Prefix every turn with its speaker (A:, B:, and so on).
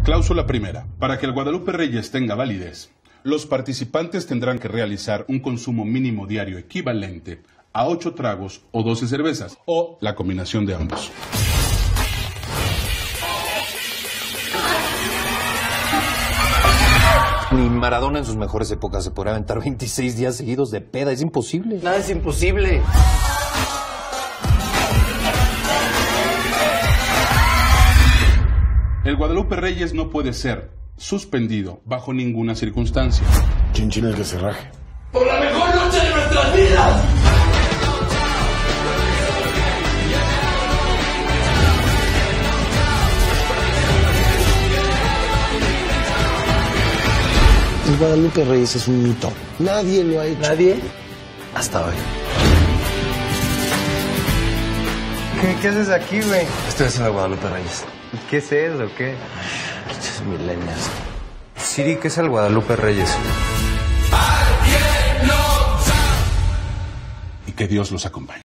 A: Cláusula primera. Para que el Guadalupe Reyes tenga validez, los participantes tendrán que realizar un consumo mínimo diario equivalente a 8 tragos o 12 cervezas, o la combinación de ambos.
B: Ni Maradona en sus mejores épocas se podrá aventar 26 días seguidos de peda. Es imposible.
C: Nada es imposible.
A: El Guadalupe Reyes no puede ser suspendido bajo ninguna circunstancia.
D: Chinchín el que se raje.
E: ¡Por la mejor noche de nuestras vidas!
D: El Guadalupe Reyes es un mito. Nadie lo ha hecho.
C: ¿Nadie? Hasta hoy.
F: ¿Qué haces aquí, güey?
C: Estoy haciendo Guadalupe Reyes.
F: ¿Qué es eso, qué?
C: Estos millennials.
F: Siri, ¿qué es el Guadalupe Reyes?
A: Y que Dios los acompañe.